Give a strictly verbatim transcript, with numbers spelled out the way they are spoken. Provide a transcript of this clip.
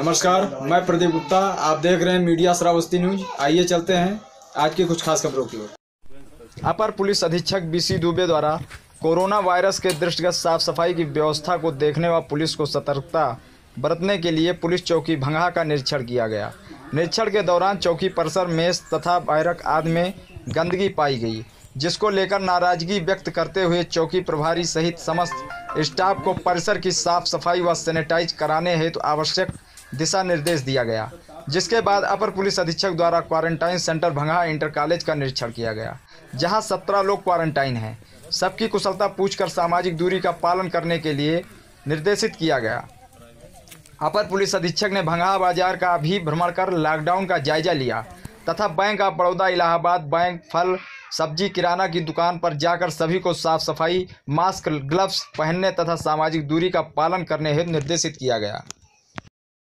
नमस्कार, मैं प्रदीप गुप्ता। आप देख रहे हैं मीडिया श्रावस्ती न्यूज। आइए चलते हैं आज की कुछ खास खबरों की ओर। अपर पुलिस अधीक्षक बीसी दुबे द्वारा कोरोना वायरस के दृष्टिगत साफ सफाई की व्यवस्था को देखने व पुलिस को सतर्कता बरतने के लिए पुलिस चौकी भंगहा का निरीक्षण किया गया। निरीक्षण के दौरान चौकी परिसर, मेस तथा बैरक आदि में गंदगी पाई गई, जिसको लेकर नाराजगी व्यक्त करते हुए चौकी प्रभारी सहित समस्त स्टाफ को परिसर की साफ सफाई व सैनिटाइज कराने हेतु आवश्यक दिशा निर्देश दिया गया। जिसके बाद अपर पुलिस अधीक्षक द्वारा quarantine centre Bhangha inter college का निरीक्षण किया गया, जहां सत्रह लोग क्वारंटाइन हैं। सबकी कुशलता पूछकर सामाजिक दूरी का पालन करने के लिए निर्देशित किया गया। अपर पुलिस अधीक्षक ने भंगहा बाजार का भी भ्रमण कर लॉकडाउन का जायजा लिया तथा bank of Baroda, Allahabad bank, फल सब्जी किराना की दुकान पर जाकर सभी को साफ सफाई, मास्क, ग्लव्स पहनने तथा सामाजिक दूरी का पालन करने हेतु निर्देशित किया गया।